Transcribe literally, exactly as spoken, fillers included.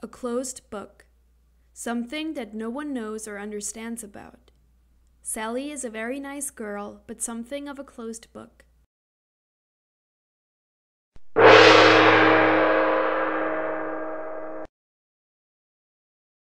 A closed book. Something that no one knows or understands about. Sally is a very nice girl, but something of a closed book.